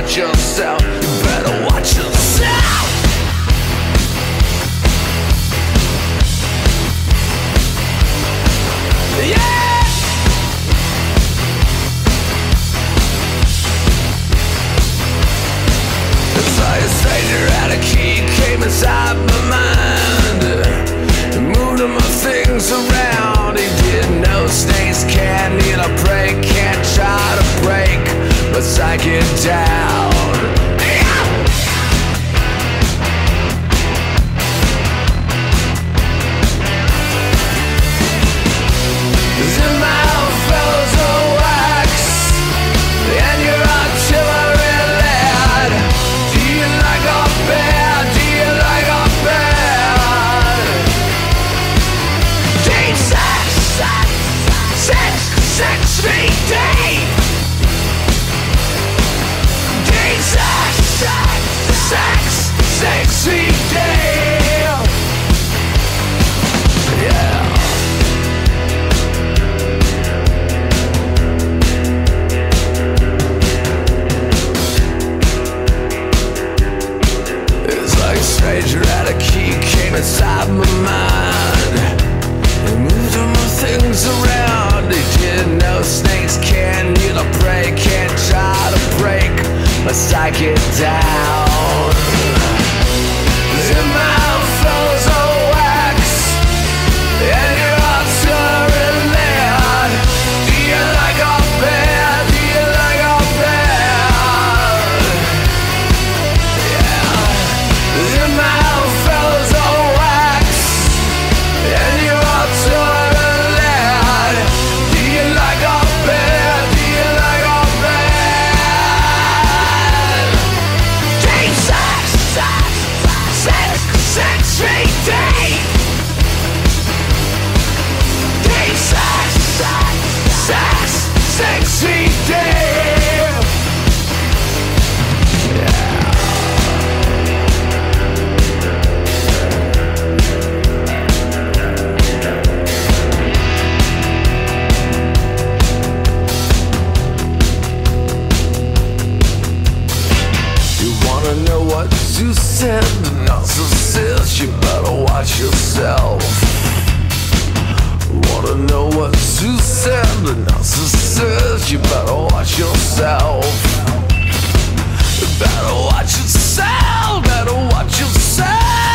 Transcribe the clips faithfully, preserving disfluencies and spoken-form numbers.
watch yourself. You better watch yourself. Yeah! It's like a stranger at a key came inside my mind, moved my things around. He didn't know snakes can't need a break, can't try to break my psychic down. Stranger at a key came inside my mind and moved all my things around. He didn't know snakes can't need a break, can't try to break my psychic down. Your mouth flows of wax and your heart's turning lead. Do you like our bed? Do you like our bed? Yeah. Your mouth flows of wax and your heart's turning lead. Do you like our bed? Do you like our bed? Deep sex, sex, sex, sex, feet deep. Deep sex, sex, sex, six feet deep. Yeah. Know what you said, the narcissist, you better watch yourself. Wanna know what you said, the narcissist, you better watch yourself. You better watch yourself, better watch yourself.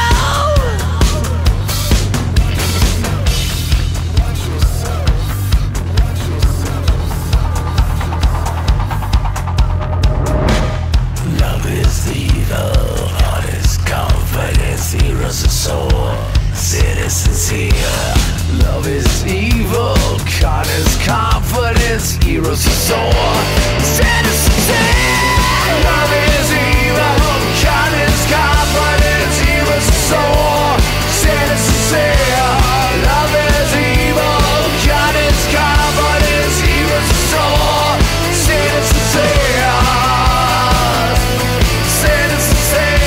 Heroes are sore, citizens here. Love is evil, con is confidence. Heroes are sore, citizens here. Love is evil, con is confidence. Heroes are sore, citizens here. Love is evil, con is confidence. Heroes are sore, citizens here. Citizens here.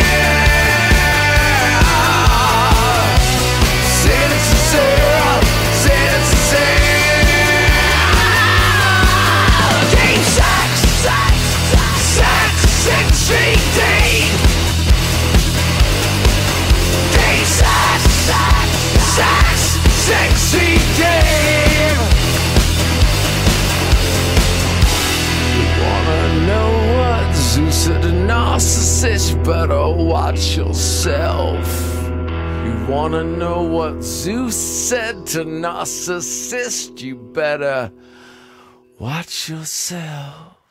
Narcissist, you better watch yourself. You wanna know what Zeus said to narcissist? You better watch yourself.